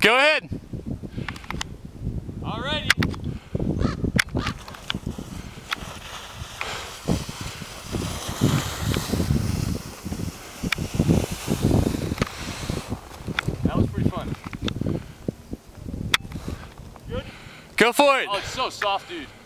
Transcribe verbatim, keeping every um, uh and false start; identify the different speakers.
Speaker 1: Go ahead.
Speaker 2: Alrighty. That was pretty fun. Good?
Speaker 1: Go for it.
Speaker 2: Oh, it's so soft, dude.